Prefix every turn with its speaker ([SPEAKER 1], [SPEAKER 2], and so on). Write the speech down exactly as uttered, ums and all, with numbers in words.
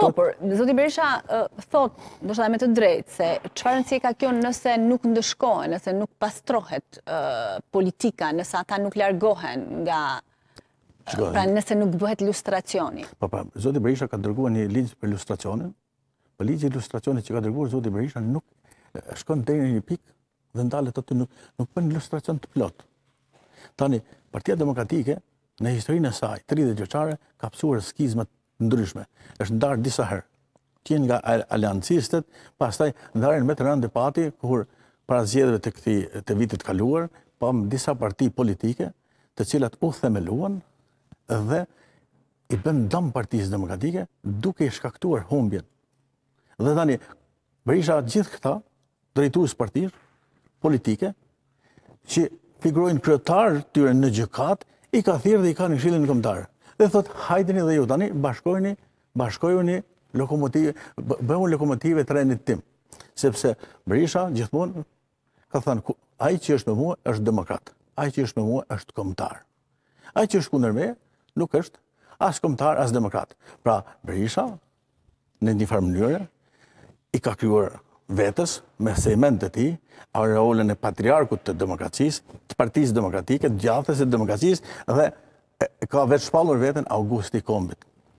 [SPEAKER 1] Po, por zoti Berisha thot, ndoshta me të drejtë, se çfarë rëndësie ka kjo nëse nuk ndëshkohen, nëse nuk pastrohet politika, nëse ata nuk largohen nga pra nëse nuk bëhet lustracioni.
[SPEAKER 2] Po, po, zoti Berisha ka dërguar një ligj për lustracionin. Për ligji i lustracionit që ka dërguar zoti Berisha nuk shkon deri në një pikë dhe ndalet aty, nuk nuk bën lustracion të plot. Tani, Partia Demokratike në historinë e saj, tridhjetë vjeçare, ka psuar skizmat ndryshme. Është ndarë disa herë. Qenë nga aliancistët, pastaj ndarën me të rënë debati kur para zgjedhjeve të këtij të vitit kaluar, pam disa parti politike, të cilat u themeluan dhe i bën dëm Partisë Demokratike duke i shkaktuar humbjen. Dhe tani Berisha gjithë këta drejtues partish politike që figurojnë kryetar tyre në gjykat, i ka thirrë dhe i ka në Këshillin Kombëtar. Dhe thot, hajdeni dhe ju tani, bashkojni, bashkojuni lokomotive, bëhu lokomotive trenit tim. Sepse Berisha gjithmonë ka thënë, ai që është me mua është demokrat, ai që është me mua është kombëtar. Ai që është kundër me nuk është as kombëtar as demokrat. Pra Berisha në një farë mënyrë i ka krijuar vetës me sejment të tij aureolën e patriarkut të demokracisë, të Partisë Demokratike, të gjathes e demokracisë dhe ka vetë shpallur veten Augusti Kombit.